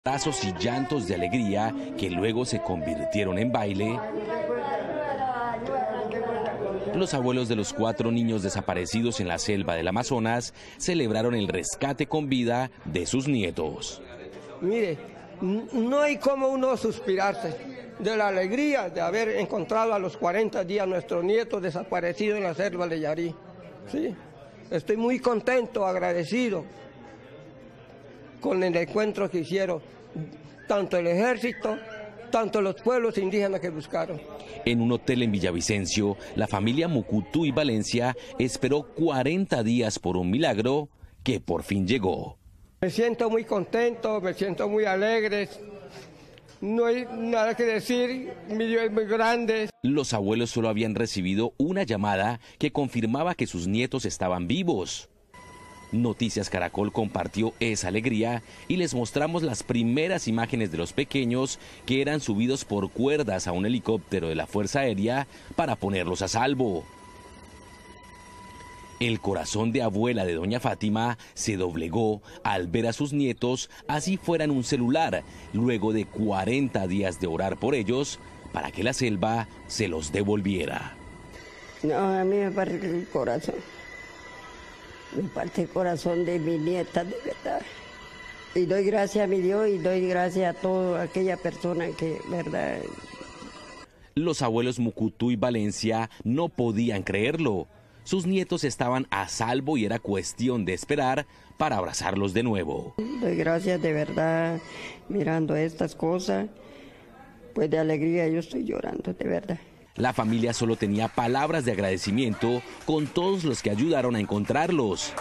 Abrazos y llantos de alegría que luego se convirtieron en baile. Los abuelos de los 4 niños desaparecidos en la selva del Amazonas celebraron el rescate con vida de sus nietos. Mire, no hay como uno suspirarse de la alegría de haber encontrado a los 40 días nuestros nietos desaparecidos en la selva de Yarí. ¿Sí? Estoy muy contento, agradecido con el encuentro que hicieron tanto el ejército, tanto los pueblos indígenas que buscaron. En un hotel en Villavicencio, la familia Mucutuy Valencia esperó 40 días por un milagro que por fin llegó. Me siento muy contento, me siento muy alegre. No hay nada que decir, mi Dios es muy grande. Los abuelos solo habían recibido una llamada que confirmaba que sus nietos estaban vivos. Noticias Caracol compartió esa alegría y les mostramos las primeras imágenes de los pequeños que eran subidos por cuerdas a un helicóptero de la Fuerza Aérea para ponerlos a salvo. El corazón de abuela de doña Fátima se doblegó al ver a sus nietos así fueran un celular, luego de 40 días de orar por ellos para que la selva se los devolviera. No, a mí me parte el corazón. Me parte el corazón de mi nieta, de verdad. Y doy gracias a mi Dios y doy gracias a toda aquella persona que, verdad. Los abuelos Mucutuy Valencia no podían creerlo. Sus nietos estaban a salvo y era cuestión de esperar para abrazarlos de nuevo. Doy gracias de verdad, mirando estas cosas, pues de alegría yo estoy llorando, de verdad. La familia solo tenía palabras de agradecimiento con todos los que ayudaron a encontrarlos.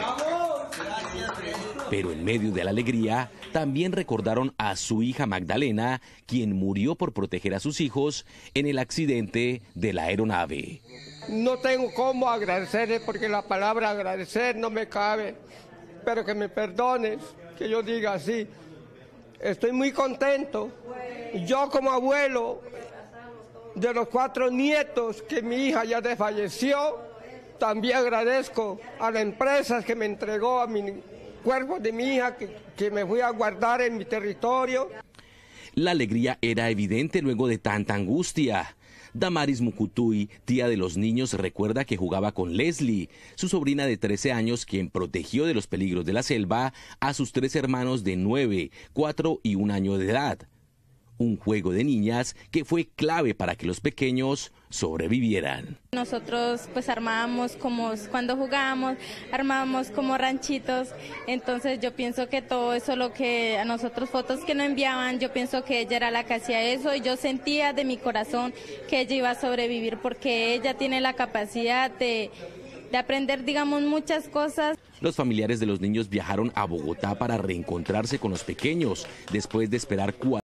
Pero en medio de la alegría, también recordaron a su hija Magdalena, quien murió por proteger a sus hijos en el accidente de la aeronave. No tengo cómo agradecerle porque la palabra agradecer no me cabe, pero que me perdones que yo diga así. Estoy muy contento. Yo como abuelo de los 4 nietos que mi hija ya desfalleció, también agradezco a la empresa que me entregó a mi cuerpo de mi hija que me fui a guardar en mi territorio. La alegría era evidente luego de tanta angustia. Damaris Mucutuy, tía de los niños, recuerda que jugaba con Leslie, su sobrina de 13 años, quien protegió de los peligros de la selva a sus 3 hermanos de 9, 4 y 1 año de edad. Un juego de niñas que fue clave para que los pequeños sobrevivieran. Nosotros pues armábamos como cuando jugábamos, armábamos como ranchitos, entonces yo pienso que todo eso, lo que a nosotros fotos que nos enviaban, yo pienso que ella era la que hacía eso y yo sentía de mi corazón que ella iba a sobrevivir porque ella tiene la capacidad de aprender, digamos, muchas cosas. Los familiares de los niños viajaron a Bogotá para reencontrarse con los pequeños después de esperar 4